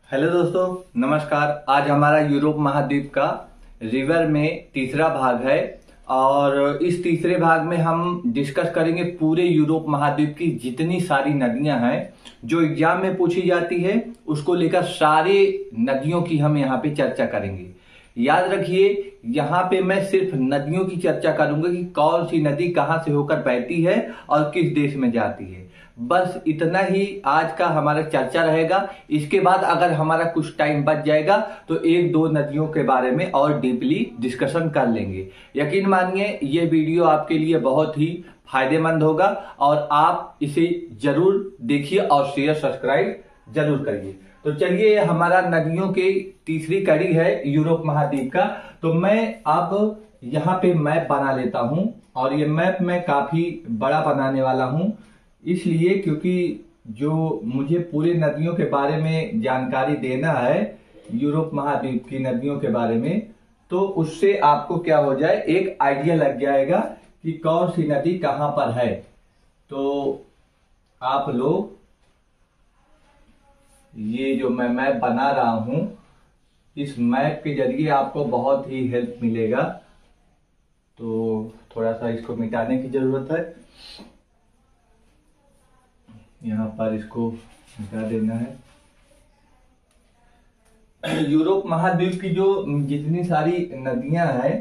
Hello दोस्तों, नमस्कार। आज हमारा यूरोप महाद्वीप का रिवर में तीसरा भाग है और इस तीसरे भाग में हम डिस्कस करेंगे पूरे यूरोप महाद्वीप की जितनी सारी नदियां हैं जो एग्जाम में पूछी जाती है, उसको लेकर सारे नदियों की हम यहाँ पे चर्चा करेंगे। याद रखिए, यहाँ पे मैं सिर्फ नदियों की चर्चा करूंगा कि कौन सी नदी कहाँ से होकर बहती है और किस देश में जाती है। बस इतना ही आज का हमारा चर्चा रहेगा। इसके बाद अगर हमारा कुछ टाइम बच जाएगा तो एक दो नदियों के बारे में और डीपली डिस्कशन कर लेंगे। यकीन मानिए ये वीडियो आपके लिए बहुत ही फायदेमंद होगा और आप इसे जरूर देखिए और शेयर सब्सक्राइब जरूर करिए। तो चलिए, हमारा नदियों की तीसरी कड़ी है यूरोप महाद्वीप का। तो मैं अब यहाँ पे मैप बना लेता हूं और ये मैप मैं काफी बड़ा बनाने वाला हूं, इसलिए क्योंकि जो मुझे पूरी नदियों के बारे में जानकारी देना है, यूरोप महाद्वीप की नदियों के बारे में, तो उससे आपको क्या हो जाए, एक आइडिया लग जाएगा कि कौन सी नदी कहां पर है। तो आप लोग ये जो मैं मैप बना रहा हूं, इस मैप के जरिए आपको बहुत ही हेल्प मिलेगा। तो थोड़ा सा इसको मिटाने की जरूरत है, यहाँ पर इसको मिटा देना है। यूरोप महाद्वीप की जो जितनी सारी नदियां हैं,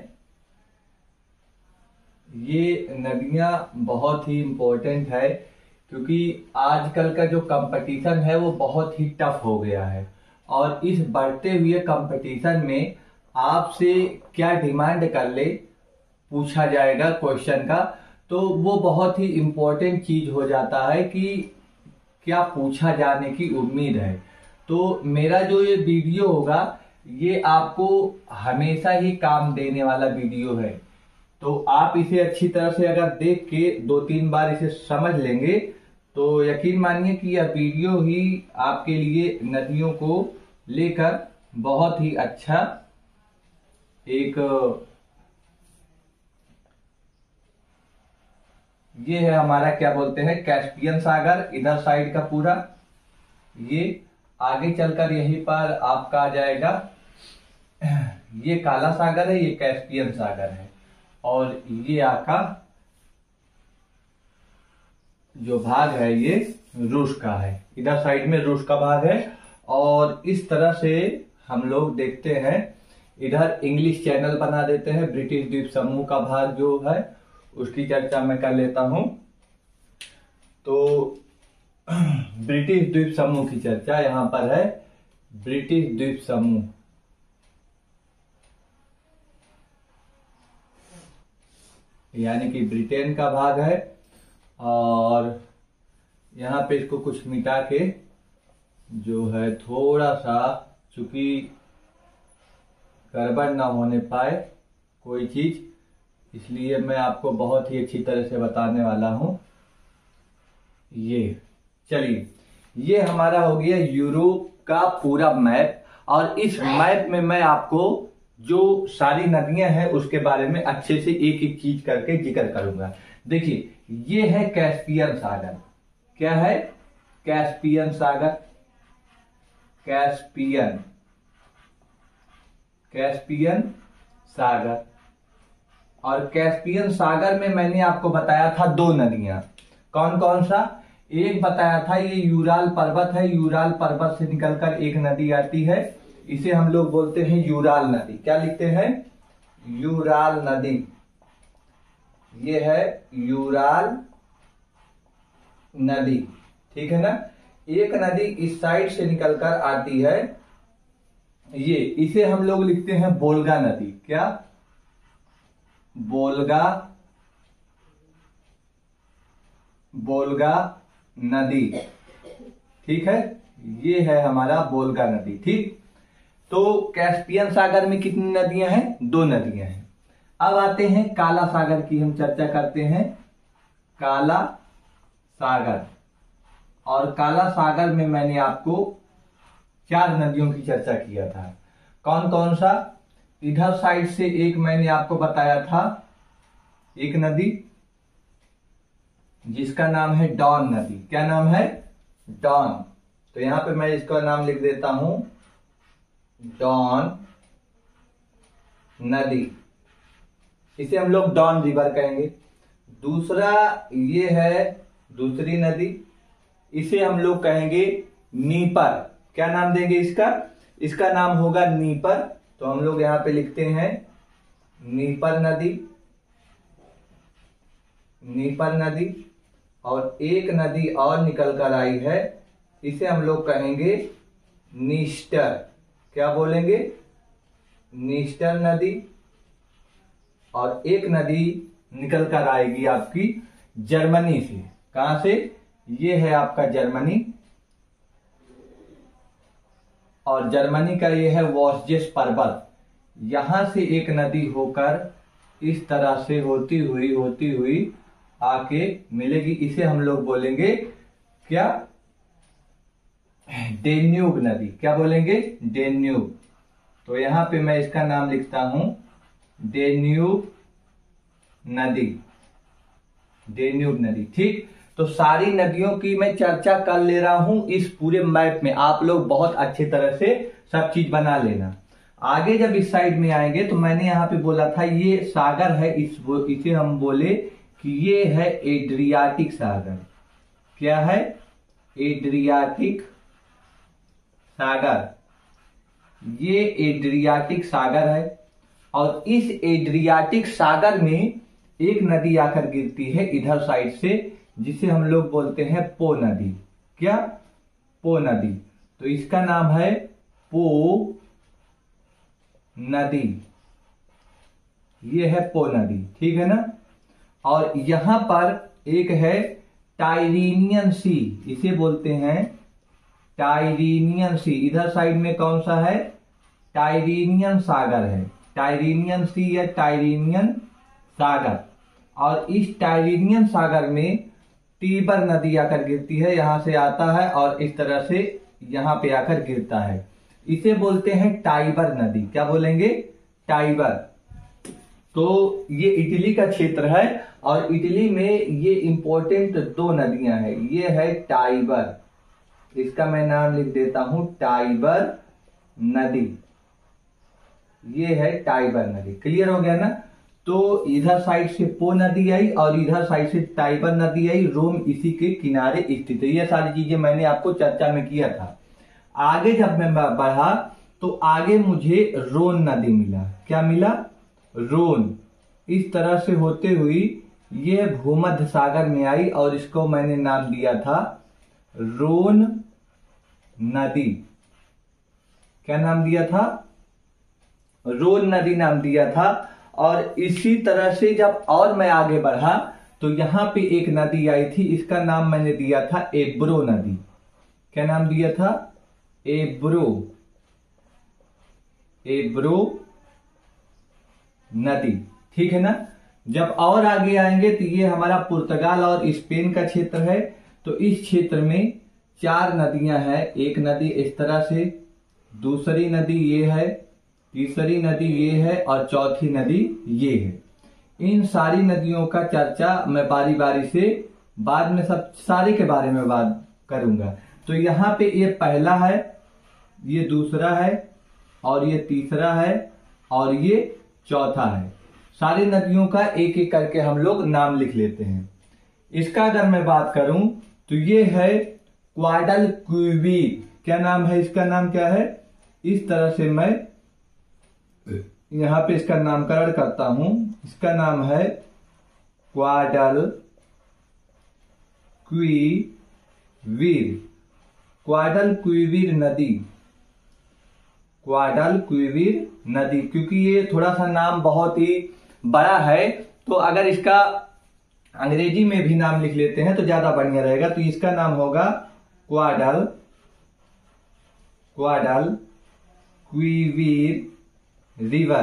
ये नदियां बहुत ही इम्पोर्टेंट है क्योंकि आजकल का जो कंपटीशन है वो बहुत ही टफ हो गया है और इस बढ़ते हुए कंपटीशन में आपसे क्या डिमांड कर ले पूछा जाएगा क्वेश्चन का, तो वो बहुत ही इम्पोर्टेंट चीज हो जाता है कि क्या पूछा जाने की उम्मीद है। तो मेरा जो ये वीडियो होगा ये आपको हमेशा ही काम देने वाला वीडियो है। तो आप इसे अच्छी तरह से अगर देख के 2-3 बार इसे समझ लेंगे तो यकीन मानिए कि यह वीडियो ही आपके लिए नदियों को लेकर बहुत ही अच्छा एक ये है हमारा क्या बोलते हैं कैस्पियन सागर, इधर साइड का पूरा। ये आगे चलकर यहीं पर आपका आ जाएगा, ये काला सागर है, ये कैस्पियन सागर है और ये आपका जो भाग है ये रूस का है, इधर साइड में रूस का भाग है। और इस तरह से हम लोग देखते हैं, इधर इंग्लिश चैनल बना देते हैं। ब्रिटिश द्वीप समूह का भाग जो है उसकी चर्चा मैं कर लेता हूं। तो ब्रिटिश द्वीप समूह की चर्चा यहां पर है। ब्रिटिश द्वीप समूह यानी कि ब्रिटेन का भाग है और यहां पे इसको कुछ मिटा के जो है थोड़ा सा, चूंकि गड़बड़ ना होने पाए कोई चीज, इसलिए मैं आपको बहुत ही अच्छी तरह से बताने वाला हूं। ये चलिए, ये हमारा हो गया यूरोप का पूरा मैप और इस मैप में मैं आपको जो सारी नदियां हैं उसके बारे में अच्छे से एक एक चीज करके जिक्र करूंगा। देखिए, ये है कैस्पियन सागर। क्या है? कैस्पियन सागर। कैस्पियन कैस्पियन सागर। और कैस्पियन सागर में मैंने आपको बताया था दो नदियां। कौन कौन सा? एक बताया था ये यूराल पर्वत है, यूराल पर्वत से निकलकर एक नदी आती है, इसे हम लोग बोलते हैं यूराल नदी। क्या लिखते हैं? यूराल नदी। ये है यूराल नदी, ठीक है ना। एक नदी इस साइड से निकलकर आती है, ये इसे हम लोग लिखते हैं वोल्गा नदी। क्या? वोल्गा वोल्गा नदी, ठीक है। ये है हमारा वोल्गा नदी, ठीक। तो कैस्पियन सागर में कितनी नदियां हैं? दो नदियां हैं। अब आते हैं काला सागर की, हम चर्चा करते हैं काला सागर। और काला सागर में मैंने आपको 4 नदियों की चर्चा किया था। कौन कौन सा? इधर साइड से एक मैंने आपको बताया था, एक नदी जिसका नाम है डॉन नदी। क्या नाम है? डॉन। तो यहां पे मैं इसका नाम लिख देता हूं डॉन नदी, इसे हम लोग डॉन रिवर कहेंगे। दूसरा ये है दूसरी नदी, इसे हम लोग कहेंगे नीपर। क्या नाम देंगे इसका? इसका नाम होगा नीपर। तो हम लोग यहां पे लिखते हैं नीपर नदी, नीपर नदी। और एक नदी और निकल कर आई है, इसे हम लोग कहेंगे नीस्टर। क्या बोलेंगे? नीस्टर नदी। और एक नदी निकल कर आएगी आपकी जर्मनी से। कहां से? ये है आपका जर्मनी, और जर्मनी का ये है वॉस्जेस पर्वत। यहां से एक नदी होकर इस तरह से होती हुई आके मिलेगी, इसे हम लोग बोलेंगे क्या? डेन्यूब नदी। क्या बोलेंगे? डेन्यूब। तो यहां पे मैं इसका नाम लिखता हूं डेन्यूब नदी, डेन्यूब नदी। ठीक, तो सारी नदियों की मैं चर्चा कर ले रहा हूं इस पूरे मैप में। आप लोग बहुत अच्छी तरह से सब चीज बना लेना। आगे जब इस साइड में आएंगे तो मैंने यहां पे बोला था ये सागर है, इसे हम बोले कि ये है एड्रियाटिक सागर। क्या है? एड्रियाटिक सागर। ये एड्रियाटिक सागर है, और इस एड्रियाटिक सागर में एक नदी आकर गिरती है इधर साइड से, जिसे हम लोग बोलते हैं पो नदी। क्या? पो नदी। तो इसका नाम है पो नदी। ये है पो नदी, ठीक है ना। और यहां पर एक है टाइरीनियन सी, इसे बोलते हैं टाइरीनियन सी। इधर साइड में कौन सा है? टाइरीनियन सागर है, टाइरीनियन सी या टाइरीनियन सागर। और इस टाइरीनियन सागर में टीबर नदी आकर गिरती है, यहां से आता है और इस तरह से यहां पे आकर गिरता है। इसे बोलते हैं टाइबर नदी। क्या बोलेंगे? टाइबर। तो ये इटली का क्षेत्र है, और इटली में ये इंपॉर्टेंट दो नदियां हैं। ये है टाइबर, इसका मैं नाम लिख देता हूं टाइबर नदी। ये है टाइबर नदी। क्लियर हो गया ना। तो इधर साइड से पो नदी आई और इधर साइड से टाइबर नदी आई। रोम इसी के किनारे स्थित है। ये सारी चीजें मैंने आपको चर्चा में किया था। आगे जब मैं बढ़ा तो आगे मुझे रोन नदी मिला। क्या मिला? रोन। इस तरह से होते हुई ये भूमध्य सागर में आई, और इसको मैंने नाम दिया था रोन नदी। क्या नाम दिया था? रोन नदी नाम दिया था। और इसी तरह से जब और मैं आगे बढ़ा तो यहां पे एक नदी आई थी, इसका नाम मैंने दिया था एब्रो नदी। क्या नाम दिया था? एब्रो, एब्रो नदी। ठीक है ना। जब और आगे आएंगे तो ये हमारा पुर्तगाल और स्पेन का क्षेत्र है। तो इस क्षेत्र में 4 नदियां हैं। एक नदी इस तरह से, दूसरी नदी ये है, तीसरी नदी ये है, और चौथी नदी ये है। इन सारी नदियों का चर्चा मैं बारी बारी से बाद में सब सारे के बारे में बात करूंगा। तो यहाँ पे ये पहला है, ये दूसरा है, और ये तीसरा है, और ये चौथा है। सारी नदियों का एक एक करके हम लोग नाम लिख लेते हैं। इसका अगर मैं बात करूं तो ये है ग्वाडलक्विविर। क्या नाम है इसका? नाम क्या है? इस तरह से मैं यहां पे इसका नामकरण करता हूं। इसका नाम है ग्वाडलक्विविर, ग्वाडलक्विविर नदी, ग्वाडलक्विविर नदी। क्योंकि ये थोड़ा सा नाम बहुत ही बड़ा है, तो अगर इसका अंग्रेजी में भी नाम लिख लेते हैं तो ज्यादा बढ़िया रहेगा। तो इसका नाम होगा ग्वाडलक्विविर रिवर,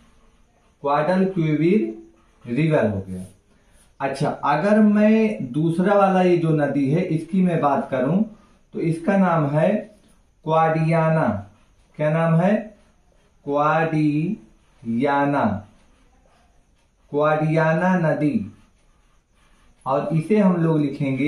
ग्वाडलक्विविर रिवर हो गया। अच्छा, अगर मैं दूसरा वाला ये जो नदी है इसकी मैं बात करूं तो इसका नाम है ग्वाडियाना। क्या नाम है? ग्वाडियाना, ग्वाडियाना नदी। और इसे हम लोग लिखेंगे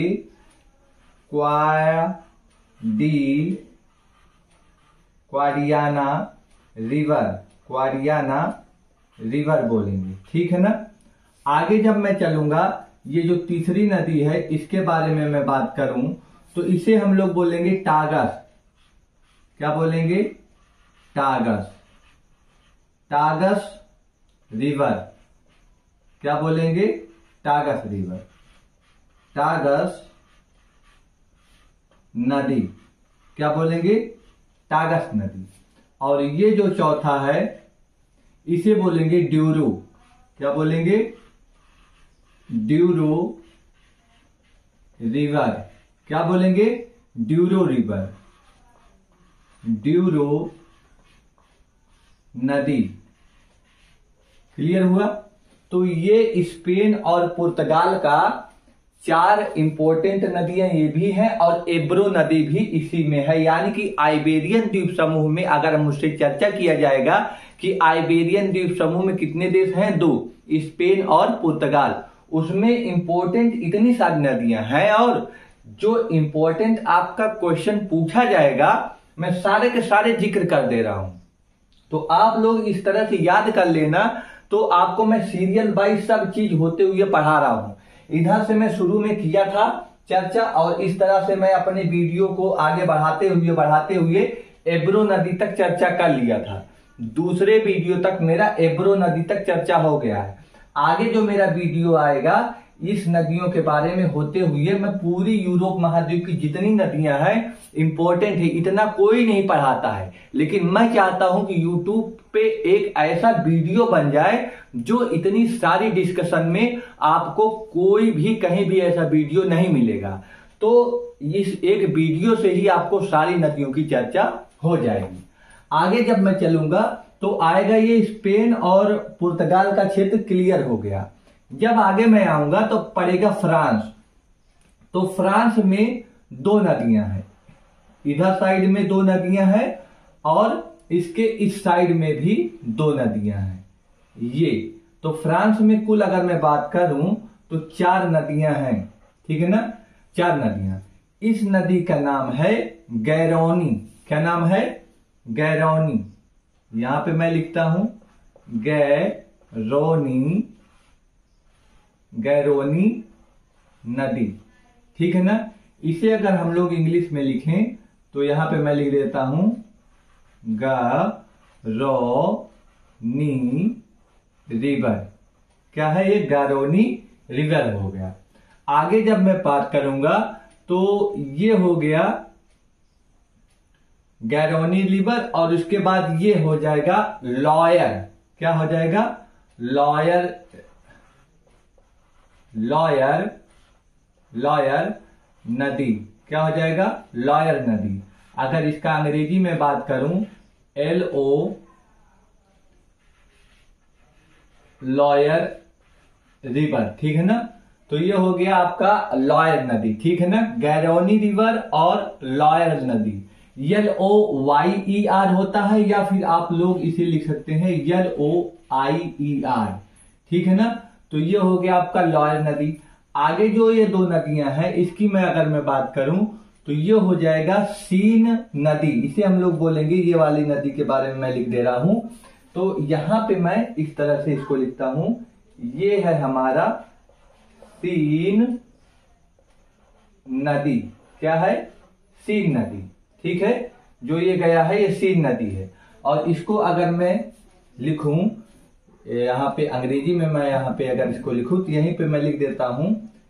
ग्वाडियाना रिवर, क्वारियाना रिवर बोलेंगे, ठीक है ना। आगे जब मैं चलूंगा, ये जो तीसरी नदी है इसके बारे में मैं बात करूं तो इसे हम लोग बोलेंगे टागस। क्या बोलेंगे? Tagus, Tagus river. क्या बोलेंगे? टागस रिवर, टागस नदी। क्या बोलेंगे? टागस नदी। और ये जो चौथा है इसे बोलेंगे ड्यूरो। क्या बोलेंगे? Douro river. क्या बोलेंगे? ड्यूरो रिवर, ड्यूरो नदी। क्लियर हुआ? तो ये स्पेन और पुर्तगाल का 4 इंपॉर्टेंट नदियां ये भी हैं और एब्रो नदी भी इसी में है। यानी कि आइबेरियन द्वीप समूह में अगर मुझसे चर्चा किया जाएगा कि आइबेरियन द्वीप समूह में कितने देश हैं, 2, स्पेन और पुर्तगाल, उसमें इंपॉर्टेंट इतनी सारी नदियां हैं और जो इंपॉर्टेंट आपका क्वेश्चन पूछा जाएगा मैं सारे के सारे जिक्र कर दे रहा हूं। तो आप लोग इस तरह से याद कर लेना। तो आपको मैं सीरियल वाइज सब चीज होते हुए पढ़ा रहा हूं। इधर से मैं शुरू में किया था चर्चा और इस तरह से मैं अपने वीडियो को आगे बढ़ाते हुए एब्रो नदी तक चर्चा कर लिया था। दूसरे वीडियो तक मेरा एब्रो नदी तक चर्चा हो गया है। आगे जो मेरा वीडियो आएगा इस नदियों के बारे में होते हुए मैं पूरी यूरोप महाद्वीप की जितनी नदियां हैं इंपॉर्टेंट है, इतना कोई नहीं पढ़ाता है, लेकिन मैं चाहता हूं कि यूट्यूब पे एक ऐसा वीडियो बन जाए जो इतनी सारी डिस्कशन में आपको कोई भी कहीं भी ऐसा वीडियो नहीं मिलेगा। तो इस एक वीडियो से ही आपको सारी नदियों की चर्चा हो जाएगी। आगे जब मैं चलूंगा तो आएगा ये स्पेन और पुर्तगाल का क्षेत्र क्लियर हो गया। जब आगे मैं आऊंगा तो पड़ेगा फ्रांस। तो फ्रांस में 2 नदियां हैं, इधर साइड में 2 नदियां हैं और इसके इस साइड में भी 2 नदियां हैं। ये तो फ्रांस में कुल अगर मैं बात करूं तो 4 नदियां हैं, ठीक है ना, 4 नदियां। इस नदी का नाम है गैरोनी। क्या नाम है? गैरोनी। यहां पे मैं लिखता हूं गैरोनी, गैरोनी नदी, ठीक है ना। इसे अगर हम लोग इंग्लिश में लिखें तो यहां पे मैं लिख देता हूं गैरोनी रिवर। क्या है ये? गैरोनी रिवर हो गया। आगे जब मैं बात करूंगा तो ये हो गया गैरोनी रिवर और उसके बाद ये हो जाएगा लॉयर। क्या हो जाएगा? लॉयर, लॉयर, लॉयर नदी। क्या हो जाएगा? लॉयर नदी। अगर इसका अंग्रेजी में बात करूं LO, लॉयर रिवर, ठीक है ना। तो ये हो गया आपका लॉयर नदी, ठीक है ना। गैरोनी रिवर और लॉयर नदी, LOYER होता है या फिर आप लोग इसे लिख सकते हैं LOIER, ठीक है ना। तो ये हो गया आपका लॉयर नदी। आगे जो ये 2 नदियां हैं इसकी मैं अगर मैं बात करूं तो ये हो जाएगा सीन नदी। इसे हम लोग बोलेंगे, ये वाली नदी के बारे में मैं लिख दे रहा हूं। तो यहां पे मैं इस तरह से इसको लिखता हूं, ये है हमारा सीन नदी। क्या है? सीन नदी, ठीक है। जो ये गया है ये सीन नदी है। और इसको अगर मैं लिखूं यहां पे अंग्रेजी में, मैं यहां पे अगर इसको लिखूं तो यहीं पे मैं लिख देता हूं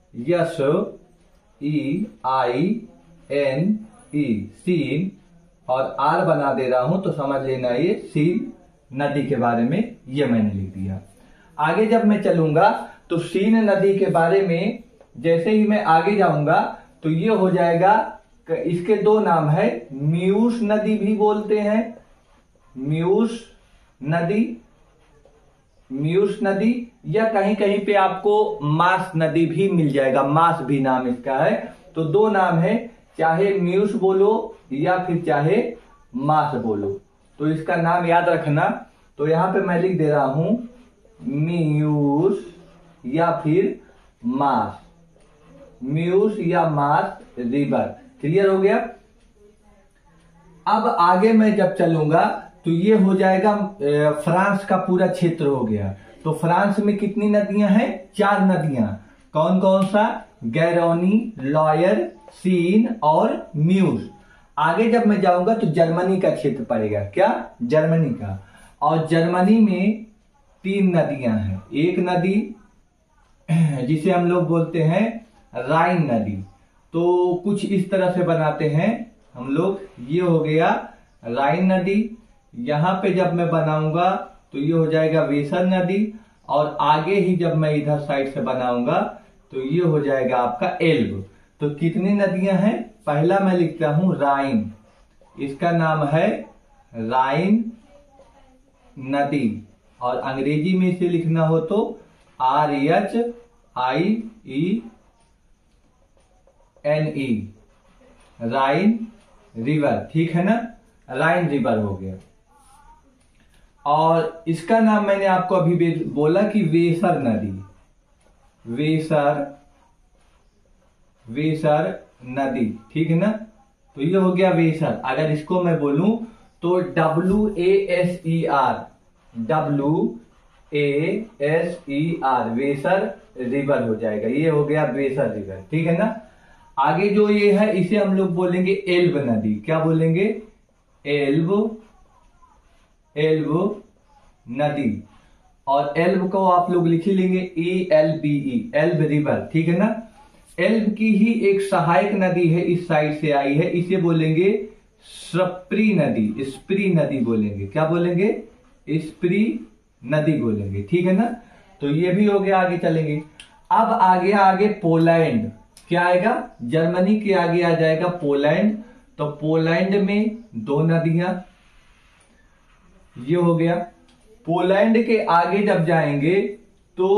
SEINE, सीन, और R बना दे रहा हूं तो समझ लेना ये सीन नदी के बारे में ये मैंने लिख दिया। आगे जब मैं चलूंगा तो सीन नदी के बारे में जैसे ही मैं आगे जाऊंगा तो ये हो जाएगा, इसके 2 नाम है, म्यूस नदी भी बोलते हैं, म्यूस नदी, म्यूस नदी, या कहीं कहीं पे आपको मास नदी भी मिल जाएगा, मास भी नाम इसका है। तो 2 नाम है, चाहे म्यूस बोलो या फिर चाहे मास बोलो, तो इसका नाम याद रखना। तो यहां पे मैं लिख दे रहा हूं म्यूस या फिर मास, म्यूस या मास रिवर। क्लियर हो गया? अब आगे मैं जब चलूंगा तो ये हो जाएगा फ्रांस का पूरा क्षेत्र हो गया। तो फ्रांस में कितनी नदियां हैं? 4 नदियां। कौन कौन सा? गैरोनी, लॉयर, सीन और म्यूज। आगे जब मैं जाऊंगा तो जर्मनी का क्षेत्र पड़ेगा। क्या? जर्मनी का। और जर्मनी में 3 नदियां हैं। एक नदी जिसे हम लोग बोलते हैं राइन नदी। तो कुछ इस तरह से बनाते हैं हम लोग। ये हो गया राइन नदी। यहां पे जब मैं बनाऊंगा तो ये हो जाएगा वेसर नदी। और आगे ही जब मैं इधर साइड से बनाऊंगा तो ये हो जाएगा आपका एल्ब। तो कितनी नदियां हैं? पहला मैं लिखता हूं राइन, इसका नाम है राइन नदी। और अंग्रेजी में इसे लिखना हो तो RHIENE, राइन रिवर। ठीक है ना? राइन रिवर हो गया। और इसका नाम मैंने आपको अभी बोला कि वेसर नदी। वेसर नदी। ठीक है ना? तो ये हो गया वेसर। अगर इसको मैं बोलूं तो WASER वेसर रिवर हो जाएगा। ये हो गया वेसर रिवर। ठीक है ना? आगे जो ये है इसे हम लोग बोलेंगे एल्ब नदी। क्या बोलेंगे? एल्ब नदी। और एल्ब को आप लोग लिख ही लेंगे ELBE, एल्ब रिवर। ठीक है ना? एल्ब की ही एक सहायक नदी है, इस साइड से आई है, इसे बोलेंगे स्प्री नदी। स्प्री नदी बोलेंगे। क्या बोलेंगे? स्प्री नदी बोलेंगे। ठीक है ना? तो ये भी हो गया। आगे चलेंगे। अब आगे पोलैंड। क्या आएगा? जर्मनी के आगे आ जाएगा पोलैंड। तो पोलैंड में 2 नदियां। ये हो गया। पोलैंड के आगे जब जाएंगे तो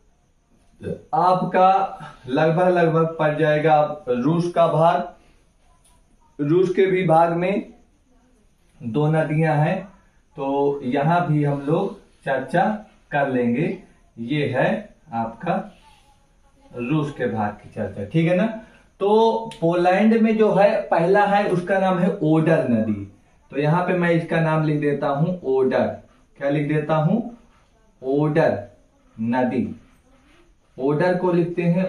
आपका लगभग पड़ जाएगा रूस का भाग। रूस के भी भाग में 2 नदियां हैं। तो यहां भी हम लोग चर्चा कर लेंगे। ये है आपका रूस के भाग की चर्चा। ठीक है ना? तो पोलैंड में जो है पहला है उसका नाम है ओडर नदी। तो यहां पे मैं इसका नाम लिख देता हूं ओडर। क्या लिख देता हूं? ओडर नदी। ओडर को लिखते हैं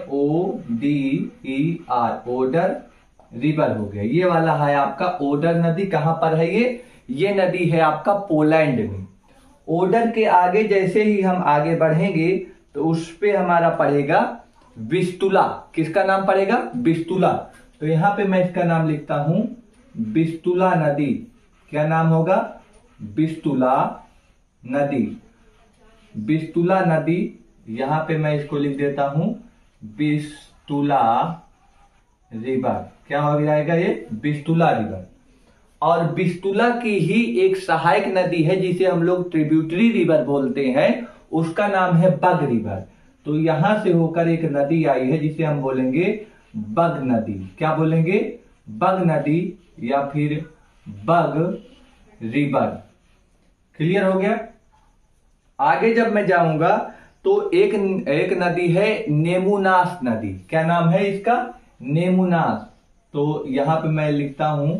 ODER, ओडर रिवर हो गया। ये वाला है आपका ओडर नदी। कहां पर है ये नदी है आपका पोलैंड में। ओडर के आगे जैसे ही हम आगे बढ़ेंगे तो उस पे हमारा पड़ेगा विस्तुला। किसका नाम पड़ेगा? विस्तुला। तो यहां पे मैं इसका नाम लिखता हूं विस्तुला नदी। क्या नाम होगा? विस्तुला नदी। विस्तुला नदी। यहां पे मैं इसको लिख देता हूं विस्तुला रिवर। क्या हो जाएगा? ये विस्तुला रिवर। और विस्तुला की ही एक सहायक नदी है जिसे हम लोग ट्रिब्यूटरी रिवर बोलते हैं, उसका नाम है बग रिवर। तो यहां से होकर एक नदी आई है जिसे हम बोलेंगे बग नदी। क्या बोलेंगे? बग नदी या फिर बग रिवर। क्लियर हो गया? आगे जब मैं जाऊंगा तो एक नदी है नेमुनास नदी। क्या नाम है इसका? नेमुनास। तो यहां पे मैं लिखता हूं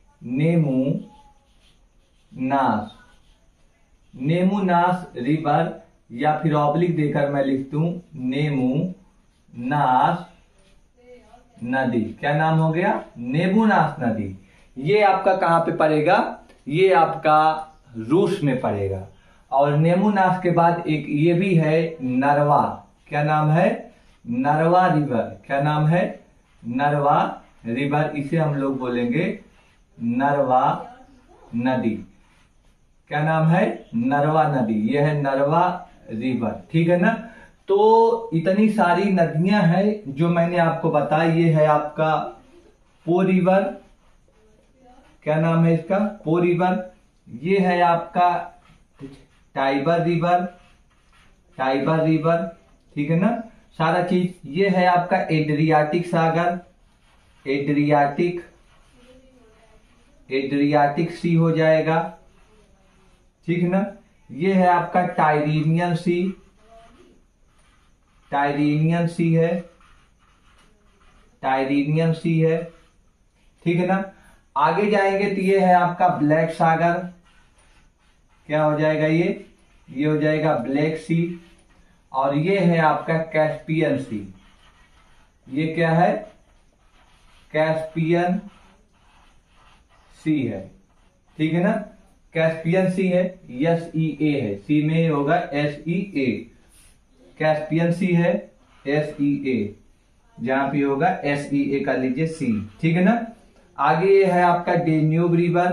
नेमुनास रिवर, या फिर ऑब्लिक देकर मैं लिखता हूं नेमुनास नदी। क्या नाम हो गया? नेमुनास नदी। ये आपका कहां पे पड़ेगा? ये आपका रूस में पड़ेगा। और नेमुनास के बाद एक ये भी है नरवा। क्या नाम है? Narva river. क्या नाम है? Narva river. इसे हम लोग बोलेंगे नरवा नदी। क्या नाम है? नरवा नदी। यह है नरवा रिवर। ठीक है ना? तो इतनी सारी नदियां हैं जो मैंने आपको बताई। ये है आपका पो रिवर। क्या नाम है इसका? पो रिवर। ये है आपका टाइबर रिवर। ठीक है ना? सारा चीज। ये है आपका एड्रियाटिक सागर। एड्रियाटिक सी हो जाएगा। ठीक है ना? ये है आपका टाइरीनियन सी है। ठीक है ना? आगे जाएंगे तो ये है आपका ब्लैक सागर। क्या हो जाएगा ये हो जाएगा ब्लैक सी। और ये है आपका कैस्पियन सी। ये क्या है? कैस्पियन सी है, ठीक है ना। कैस्पियन सी है, SEA है, सी में होगा SEA। कैस्पियन सी है SEA, जहां पे होगा SEA का लीजिए सी, ठीक है ना। आगे ये है आपका डेन्यूब रिवर।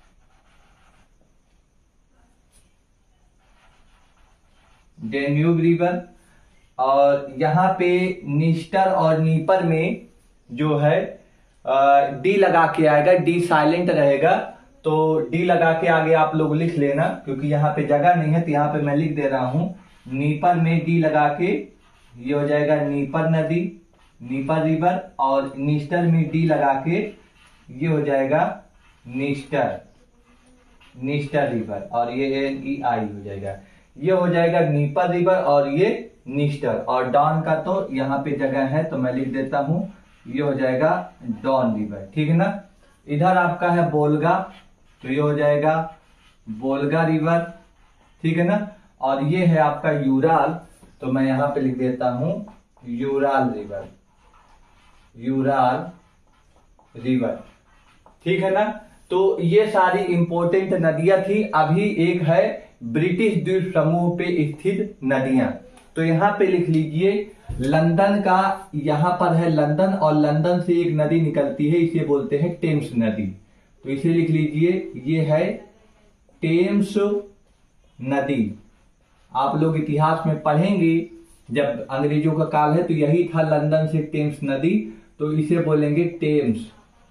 Danube river. और यहां पे निस्टर और नीपर में जो है डी लगा के आएगा, डी साइलेंट रहेगा, तो डी लगा के आगे आप लोग लिख लेना, क्योंकि यहाँ पे जगह नहीं है तो यहाँ पे मैं लिख दे रहा हूं। नीपर में डी लगा के ये हो जाएगा नीपर नदी, नीपर रिवर। और निस्टर में डी लगा के ये हो जाएगा निस्टर, निस्टर रिवर। और ये NEI हो जाएगा, ये हो जाएगा नीपर रिवर और ये निस्टर। और डॉन का तो यहाँ पे जगह है तो मैं लिख देता हूं, ये हो जाएगा डॉन रिवर, ठीक है ना। इधर आपका है बोलगा, तो ये हो जाएगा बोलगा रिवर, ठीक है ना। और ये है आपका यूराल, तो मैं यहां पे लिख देता हूं यूराल रिवर, यूराल रिवर, ठीक है ना। तो ये सारी इंपॉर्टेंट नदियां थी। अभी एक है ब्रिटिश द्वीप समूह पे स्थित नदियां, तो यहां पे लिख लीजिए लंदन का, यहां पर है लंदन और लंदन से एक नदी निकलती है, इसे बोलते हैं टेम्स नदी, तो इसे लिख लीजिए, ये है टेम्स नदी। आप लोग इतिहास में पढ़ेंगे, जब अंग्रेजों का काल है तो यही था लंदन से टेम्स नदी, तो इसे बोलेंगे टेम्स,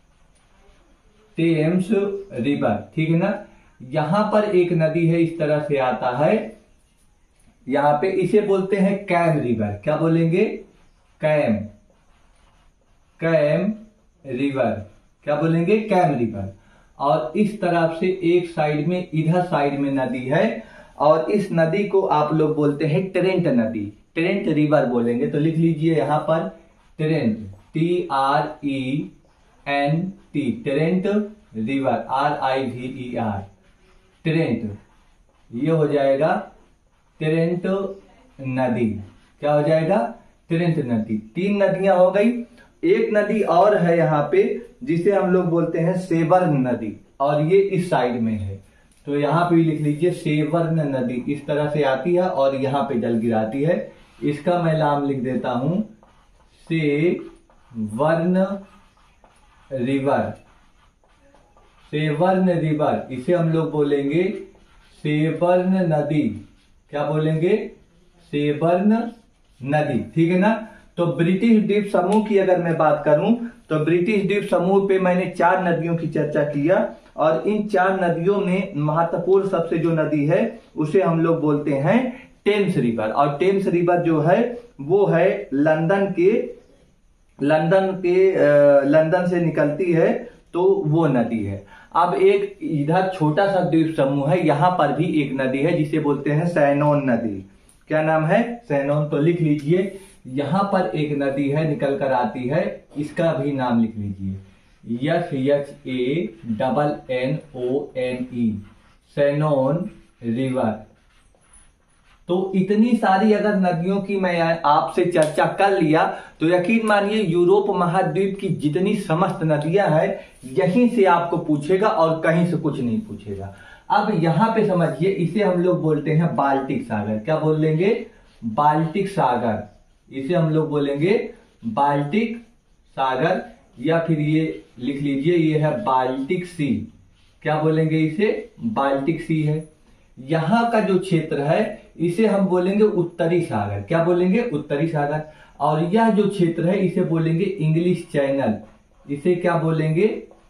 टेम्स रिवर, ठीक है ना। यहां पर एक नदी है, इस तरह से आता है यहां पे, इसे बोलते हैं कैम रिवर। क्या बोलेंगे? कैम, कैम रिवर, क्या बोलेंगे? Cam river. और इस तरफ से एक साइड में, इधर साइड में नदी है, और इस नदी को आप लोग बोलते हैं ट्रेंट नदी, ट्रेंट रिवर बोलेंगे। तो लिख लीजिए यहां पर Trent, TRENT, Trent river, RIVER, Trent, ये हो जाएगा ट्रेंट नदी। क्या हो जाएगा? ट्रेंट नदी। 3 नदियां हो गई। एक नदी और है यहाँ पे जिसे हम लोग बोलते हैं सेवर्न नदी, और ये इस साइड में है, तो यहाँ पे लिख लीजिए सेवर्न नदी। इस तरह से आती है और यहाँ पे जल गिराती है। इसका मैं नाम लिख देता हूं सेवर्न रिवर, सेवर्न रिवर। इसे हम लोग बोलेंगे सेवर्न नदी। क्या बोलेंगे? सेवर्न नदी, ठीक है ना। तो ब्रिटिश द्वीप समूह की अगर मैं बात करूं तो ब्रिटिश द्वीप समूह पे मैंने 4 नदियों की चर्चा किया, और इन 4 नदियों में महत्वपूर्ण सबसे जो नदी है उसे हम लोग बोलते हैं टेम्स रिवर। और टेम्स रिवर जो है वो है लंदन से निकलती है, तो वो नदी है। अब एक इधर छोटा सा द्वीप समूह है, यहां पर भी एक नदी है जिसे बोलते हैं सैनोन नदी। क्या नाम है? सैनोन। तो लिख लीजिए यहां पर एक नदी है निकल कर आती है, इसका भी नाम लिख लीजिए, SHANNONE, सैनोन रिवर। तो इतनी सारी अगर नदियों की मैं आपसे चर्चा कर लिया तो यकीन मानिए यूरोप महाद्वीप की जितनी समस्त नदियां हैं यहीं से आपको पूछेगा और कहीं से कुछ नहीं पूछेगा। अब यहां पे समझिए, इसे हम लोग बोलते हैं बाल्टिक सागर। क्या बोलेंगे? बाल्टिक सागर। इसे हम लोग बोलेंगे बाल्टिक सागर, या फिर ये लिख लीजिए ये है बाल्टिक सी। क्या बोलेंगे? इसे बाल्टिक सी है। यहां का जो क्षेत्र है इसे हम बोलेंगे उत्तरी सागर। क्या बोलेंगे? उत्तरी सागर। और यह जो क्षेत्र है इसे बोलेंगे इंग्लिश चैनल। इसे क्या बोलेंगे?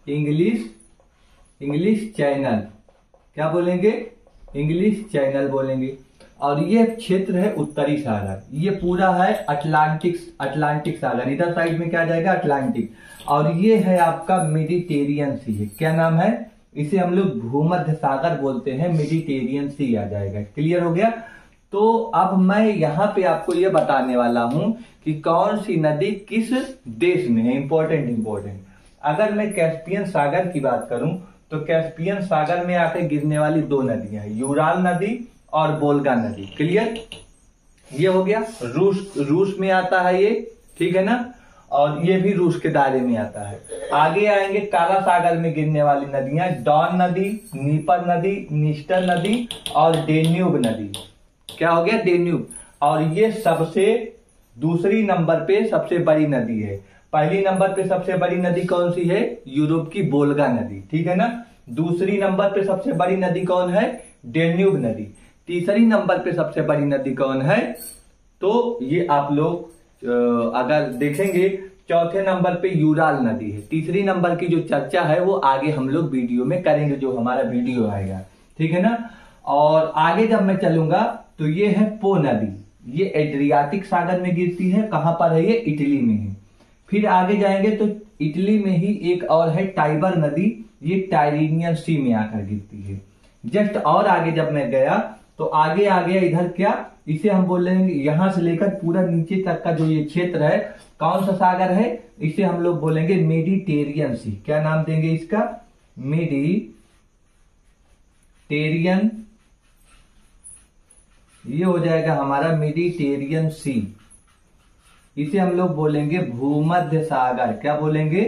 English channel. क्या बोलेंगे? इंग्लिश चैनल बोलेंगे। और ये क्षेत्र है उत्तरी सागर, ये पूरा है अटलांटिक सागर। इधर साइड में क्या जाएगा? अटलांटिक। और ये है आपका मेडिटेरियन सी। क्या नाम है? इसे हम लोग भूमध्य सागर बोलते हैं, मेडिटेरियन सी आ जाएगा। क्लियर हो गया? तो अब मैं यहां पे आपको ये बताने वाला हूं कि कौन सी नदी किस देश में है। इंपॉर्टेंट। अगर मैं कैस्पियन सागर की बात करूं तो कैस्पियन सागर में आके गिरने वाली दो नदियां हैं, यूराल नदी और वोल्गा नदी। क्लियर, ये हो गया। रूस में आता है ये, ठीक है ना, और ये भी रूस के दायरे में आता है। आगे आएंगे काला सागर में गिरने वाली नदियां, डॉन नदी, नीपर नदी, निस्टर नदी और डेन्यूब नदी। क्या हो गया, डेन्यूब। और ये सबसे दूसरी नंबर पे सबसे बड़ी नदी है। पहली नंबर पे सबसे बड़ी नदी कौन सी है, यूरोप की वोल्गा नदी, ठीक है ना। दूसरी नंबर पे सबसे बड़ी नदी कौन है, डेन्यूब नदी। तीसरी नंबर पे सबसे बड़ी नदी कौन है, तो ये आप लोग अगर देखेंगे चौथे नंबर पे यूराल नदी है। तीसरी नंबर की जो चर्चा है वो आगे हम लोग वीडियो में करेंगे, जो हमारा वीडियो आएगा, ठीक है ना। और आगे जब मैं चलूंगा तो ये है पो नदी, ये एड्रियाटिक सागर में गिरती है। कहां पर है ये, इटली में है। फिर आगे जाएंगे तो इटली में ही एक और है टाइबर नदी, ये टाइरेनियन सी में आकर गिरती है। जस्ट और आगे जब मैं गया तो आगे आ गया इधर, क्या इसे हम बोल लेंगे, यहां से लेकर पूरा नीचे तक का जो ये क्षेत्र है, कौन सा सागर है, इसे हम लोग बोलेंगे मेडिटेरियन सी। क्या नाम देंगे इसका, मेडिटेरियन, ये हो जाएगा हमारा मेडिटेरियन सी। इसे हम लोग बोलेंगे भूमध्य सागर। क्या बोलेंगे,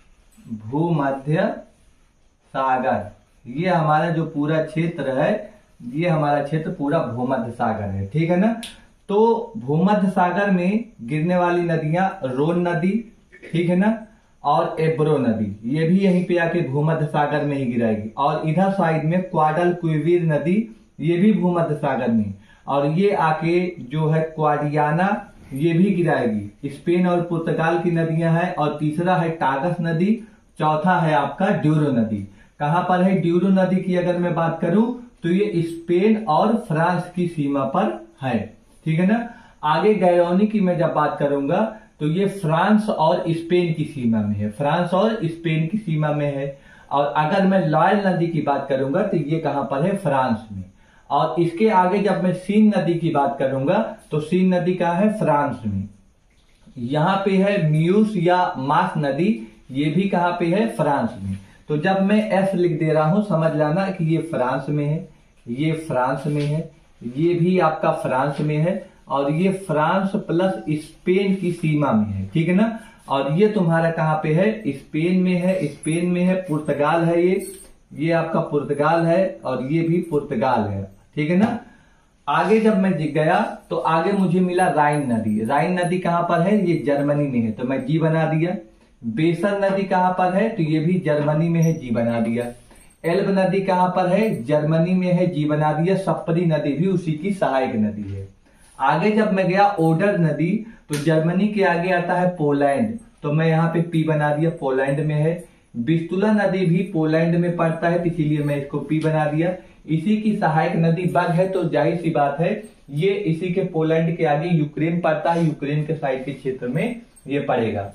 भूमध्य सागर। ये हमारा जो पूरा क्षेत्र है, ये हमारा क्षेत्र पूरा भूमध्य सागर है, ठीक है ना। तो भूमध्य सागर में गिरने वाली नदियां रोन नदी, ठीक है ना, और एब्रो नदी, ये भी यहीं पे आके भूमध्य सागर में ही गिराएगी। और इधर साइड में क्वाडल क्विविर नदी, ये भी भूमध्य सागर में, और ये आके जो है क्वाडियाना, ये भी गिराएगी। स्पेन और पुर्तगाल की नदियां हैं। और तीसरा है टागस नदी, चौथा है आपका ड्यूरो नदी। कहां पर है, ड्यूरो नदी की अगर मैं बात करूं तो ये स्पेन और फ्रांस की सीमा पर है, ठीक है ना। आगे गैरोनी की मैं जब बात करूंगा तो ये फ्रांस और स्पेन की सीमा में है, फ्रांस और स्पेन की सीमा में है। और अगर मैं लॉयल नदी की बात करूंगा तो ये कहां पर है, फ्रांस में। और इसके आगे जब मैं सीन नदी की बात करूंगा तो सीन नदी कहां है, फ्रांस में। यहां पे है म्यूस या मास नदी, ये भी कहां पे है, फ्रांस में। तो जब मैं एफ लिख दे रहा हूं समझ लेना कि ये फ्रांस में है, ये फ्रांस में है, ये भी आपका फ्रांस में है, और ये फ्रांस प्लस स्पेन की सीमा में है, ठीक है ना। और ये तुम्हारा कहां पे है, स्पेन में है, स्पेन में है। पुर्तगाल है ये आपका पुर्तगाल है, और ये भी पुर्तगाल है, ठीक है ना। आगे जब मैं गया तो आगे मुझे मिला राइन नदी। राइन नदी कहां पर है, ये जर्मनी में है, तो मैं जी बना दिया। बेसन नदी कहां पर है, तो ये भी जर्मनी में है, जी बना दिया। एल्ब नदी कहां पर है, जर्मनी में है, जी बना दिया। सप्री नदी भी उसी की सहायक नदी है। आगे जब मैं गया ओडर नदी, तो जर्मनी के आगे आता है पोलैंड, तो मैं यहाँ पे पी बना दिया, पोलैंड में है। विस्तुला नदी भी पोलैंड में पड़ता है, इसीलिए मैं इसको पी बना दिया। इसी की सहायक नदी बग है, तो जाहिर सी बात है ये इसी के पोलैंड के आगे यूक्रेन पड़ता है, यूक्रेन के साइड के क्षेत्र में ये पड़ेगा।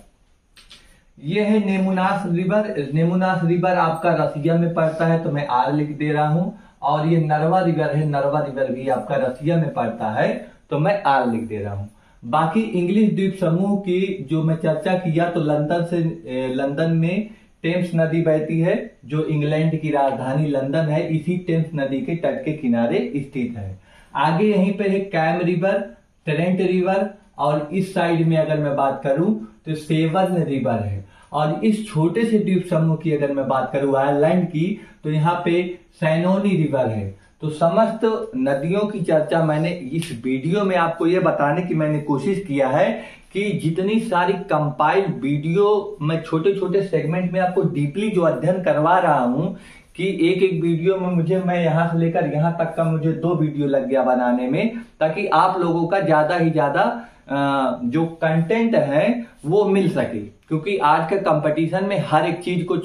ये है नेमुनास रिवर। नेमुनास रिवर आपका रसिया में पड़ता है, तो मैं आर लिख दे रहा हूं। और ये नरवा रिवर है, नरवा रिवर भी आपका रसिया में पड़ता है, तो मैं आर लिख दे रहा हूं। बाकी इंग्लिश द्वीप समूह की जो मैं चर्चा किया, तो लंदन में टेम्स नदी बहती है, जो इंग्लैंड की राजधानी लंदन है, इसी टेम्स नदी के तट के किनारे स्थित है। आगे यहीं पे है कैम रिवर, ट्रेंट रिवर, और इस साइड में अगर मैं बात करूं तो सेवर्न रिवर है। और इस छोटे से द्वीप समूह की अगर मैं बात करूं आयरलैंड की, तो यहाँ पे सैनोनी रिवर है। तो समस्त नदियों की चर्चा मैंने इस वीडियो में आपको ये बताने की मैंने कोशिश किया है कि जितनी सारी कंपाइल्ड वीडियो मैं छोटे छोटे सेगमेंट में आपको डीपली जो अध्ययन करवा रहा हूं, कि एक एक वीडियो में मैं यहां से लेकर यहां तक का मुझे 2 वीडियो लग गया बनाने में, ताकि आप लोगों का ज्यादा ही ज्यादा जो कंटेंट है वो मिल सके। क्योंकि आज के कंपटीशन में हर एक चीज को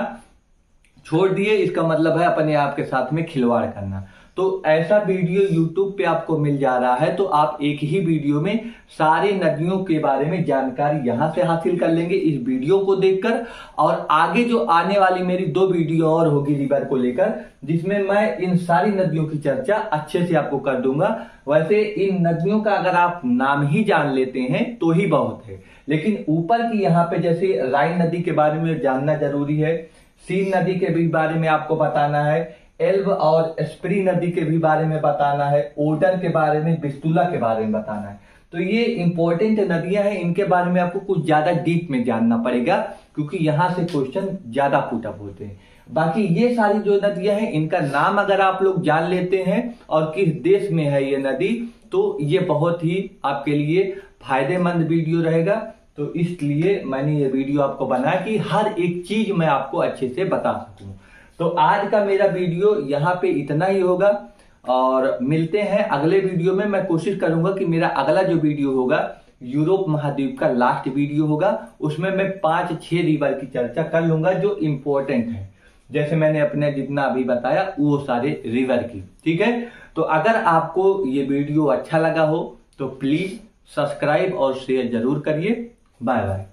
छोड़ दिए, इसका मतलब है अपने आप के साथ में खिलवाड़ करना। तो ऐसा वीडियो YouTube पे आपको मिल जा रहा है, तो आप एक ही वीडियो में सारी नदियों के बारे में जानकारी यहां से हासिल कर लेंगे इस वीडियो को देखकर। और आगे जो आने वाली मेरी 2 वीडियो और होगी रिवर को लेकर, जिसमें मैं इन सारी नदियों की चर्चा अच्छे से आपको कर दूंगा। वैसे इन नदियों का अगर आप नाम ही जान लेते हैं तो ही बहुत है, लेकिन ऊपर की यहाँ पे जैसे राइन नदी के बारे में जानना जरूरी है, सीन नदी के भी बारे में आपको बताना है, एल्ब और स्प्री नदी के भी बारे में बताना है, ओडर के बारे में, विस्तुला के बारे में बताना है। तो ये इंपॉर्टेंट नदियां हैं, इनके बारे में आपको कुछ ज्यादा डीप में जानना पड़ेगा, क्योंकि यहां से क्वेश्चन ज्यादा पुटअप होते हैं। बाकी ये सारी जो नदियां हैं, इनका नाम अगर आप लोग जान लेते हैं और किस देश में है ये नदी, तो ये बहुत ही आपके लिए फायदेमंद वीडियो रहेगा। तो इसलिए मैंने ये वीडियो आपको बनाया कि हर एक चीज मैं आपको अच्छे से बता सकूं। तो आज का मेरा वीडियो यहाँ पे इतना ही होगा और मिलते हैं अगले वीडियो में। मैं कोशिश करूंगा कि मेरा अगला जो वीडियो होगा यूरोप महाद्वीप का लास्ट वीडियो होगा, उसमें मैं 5-6 रिवर की चर्चा कर लूंगा जो इंपॉर्टेंट है, जैसे मैंने अपने जितना अभी बताया वो सारे रिवर की। ठीक है, तो अगर आपको ये वीडियो अच्छा लगा हो तो प्लीज सब्सक्राइब और शेयर जरूर करिए। Bye bye.